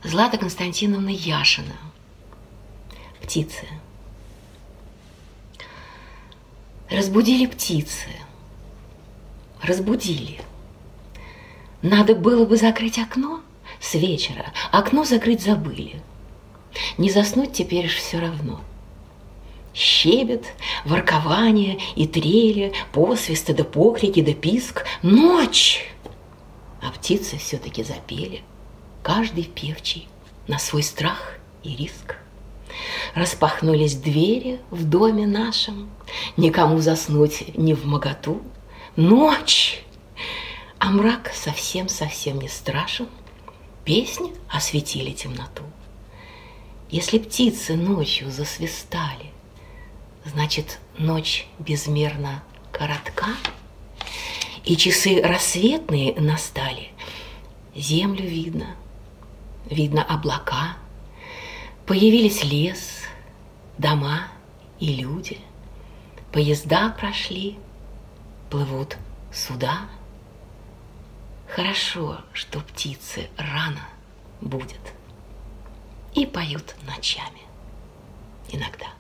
Злата Константиновна Яшина. Птицы. Разбудили птицы. Разбудили. Надо было бы закрыть окно с вечера. Окно закрыть забыли. Не заснуть теперь уж все равно. Щебет, воркование и трели, посвисты да покрики да писк. Ночь! А птицы все-таки запели, каждый певчий на свой страх и риск. Распахнулись двери в доме нашем, никому заснуть не вмоготу. Ночь! А мрак совсем-совсем не страшен, песни осветили темноту. Если птицы ночью засвистали, значит, ночь безмерно коротка, и часы рассветные настали. Землю видно, видно облака, появились лес, дома и люди. Поезда прошли, плывут суда. Хорошо, что птицы рано будут и поют ночами иногда.